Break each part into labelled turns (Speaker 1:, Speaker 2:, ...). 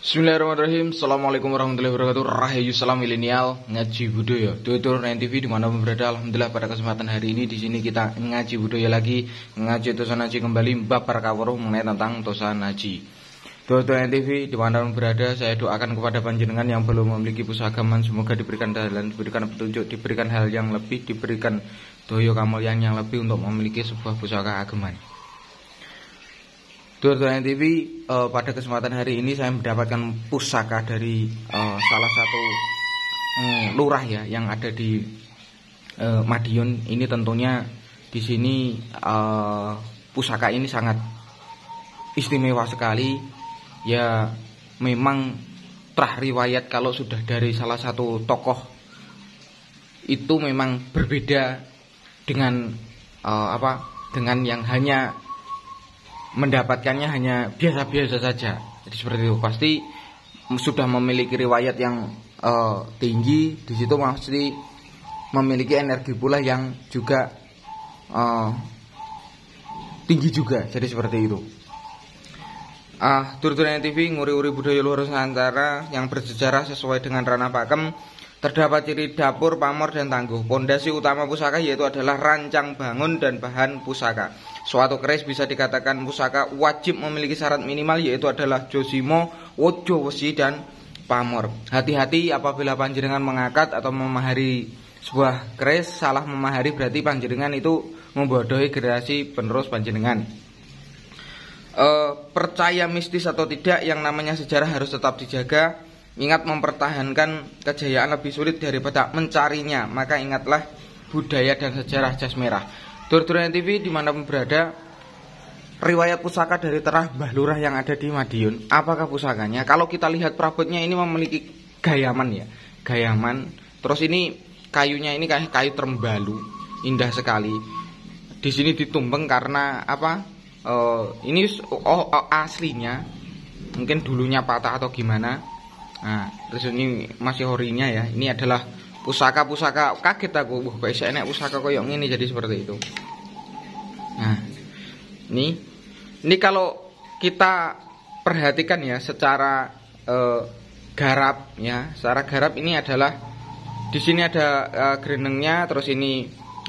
Speaker 1: Bismillahirrahmanirrahim. Assalamualaikum warahmatullahi wabarakatuh. Rahayu salam milenial ngaji budaya. Tutur TV dimanapun berada. Alhamdulillah pada kesempatan hari ini di sini kita ngaji budaya lagi, ngaji tosa naji kembali bab perkawruh mengenai tentang tosa naji. Tutur TV dimanapun berada, saya doakan kepada panjenengan yang belum memiliki pusaka agaman, semoga diberikan jalan, diberikan petunjuk, diberikan hal yang lebih, diberikan doyo kamulyan yang lebih untuk memiliki sebuah pusaka agaman. Tutur TV, pada kesempatan hari ini saya mendapatkan pusaka dari salah satu lurah ya yang ada di Madiun. Ini tentunya di sini pusaka ini sangat istimewa sekali. Ya memang terah riwayat kalau sudah dari salah satu tokoh itu memang berbeda dengan dengan yang hanya mendapatkannya hanya biasa-biasa saja. Jadi seperti itu, pasti sudah memiliki riwayat yang tinggi. Di situ pasti memiliki energi pula yang juga tinggi juga. Jadi seperti itu. Tutur-tutur TV nguri-uri budaya luhur Nusantara yang bersejarah sesuai dengan ranah pakem. Terdapat ciri dapur, pamor, dan tangguh. Pondasi utama pusaka yaitu adalah rancang bangun dan bahan pusaka. Suatu keris bisa dikatakan pusaka wajib memiliki syarat minimal yaitu adalah josimo, wojo, wesi, dan pamor. Hati-hati apabila panjenengan mengangkat atau memahari sebuah keris. Salah memahari berarti panjenengan itu membodohi generasi penerus panjenengan. Percaya mistis atau tidak, yang namanya sejarah harus tetap dijaga. Ingat, mempertahankan kejayaan lebih sulit daripada mencarinya. Maka ingatlah budaya dan sejarah jas merah. Tutur TV dimanapun berada, riwayat pusaka dari terah Mbah Lurah yang ada di Madiun. Apakah pusakanya? Kalau kita lihat perabotnya ini memiliki gayaman ya, gayaman. Terus ini kayunya ini kayu terembalu, indah sekali. Di sini ditumbeng karena ini aslinya mungkin dulunya patah atau gimana. Nah, terus ini masih horinya ya. Ini adalah pusaka-pusaka. Kaget aku, kok iso enek pusaka koyo ngene, jadi seperti itu. Nah, ini kalau kita perhatikan ya secara garap ya. Secara garap ini adalah di sini ada grenengnya, terus ini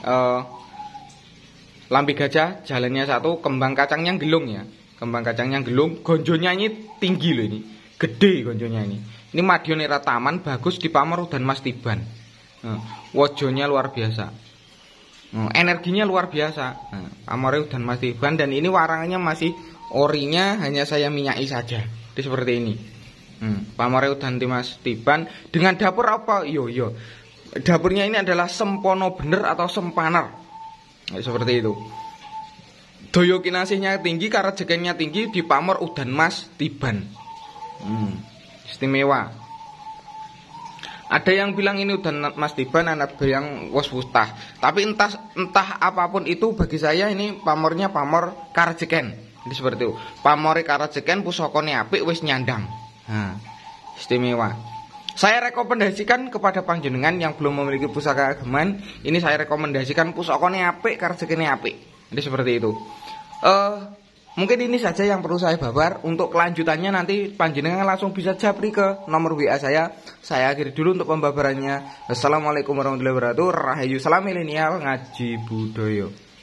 Speaker 1: lampi gajah, jalannya satu, kembang kacangnya gelung ya. Kembang kacangnya gelung, gonjonya ini tinggi loh ini. Gede gonjonya ini. Ini Madiun era taman, bagus di pamor dan Mas Tiban. Wojonya luar biasa. Energinya luar biasa. Pamor dan Mas Tiban, dan ini warangannya masih orinya hanya saya minyaki saja. Jadi seperti ini. Pamor dan Mas Tiban dengan dapur apa? Yo. Dapurnya ini adalah sempono bener atau sempanar. Seperti itu. Doyo kinasihnya tinggi, karajekennya tinggi, di pamor udan Mas Tiban. Istimewa. Ada yang bilang ini udah Mas Tiban, anak yang was wustah. Tapi entah apapun itu, bagi saya ini pamornya pamor karajeken. Jadi seperti itu. Pamore karajeken, pusakane apik, wis nyandang. Istimewa. Saya rekomendasikan kepada panjenengan yang belum memiliki pusaka agaman, ini saya rekomendasikan pusakane apik, karajekene apik. Jadi seperti itu. Mungkin ini saja yang perlu saya babar. Untuk kelanjutannya nanti panjenengan langsung bisa japri ke nomor WA saya. Saya akhiri dulu untuk pembabarannya. Assalamualaikum warahmatullahi wabarakatuh. Rahayu salam milenial ngaji budaya.